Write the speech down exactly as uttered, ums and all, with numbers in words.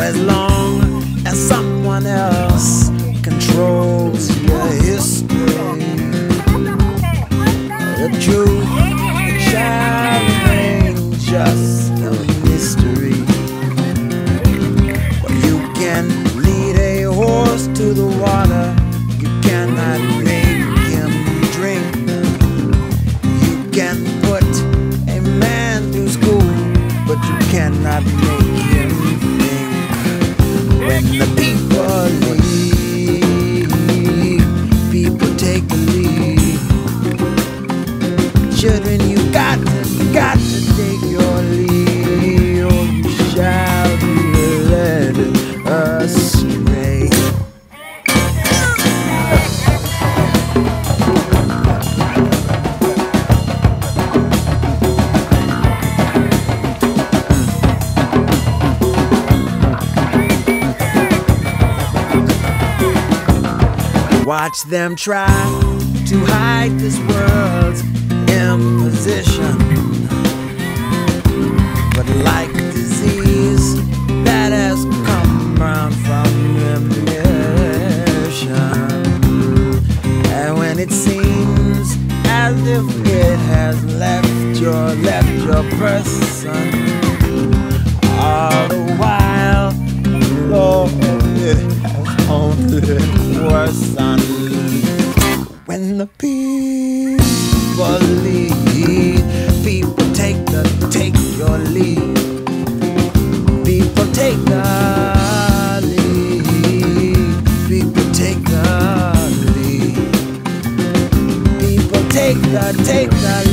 as long as someone else controls your history, the truth it shall remain just a mystery. Well, you can lead a horse to the water, you cannot make him drink. You can put a man through school, but you cannot make him think. When the people leave, people take the lead. Children, you got to, got to take your lead, or you shall be led astray. Watch them try to hide this world's imposition, but like disease that has come round from remission, and when it seems as if it has left your, left your person, all the while, Lord, it has only worsened. When the people lead, people take the, take your lead. People take the lead. People take the lead. People take the, take the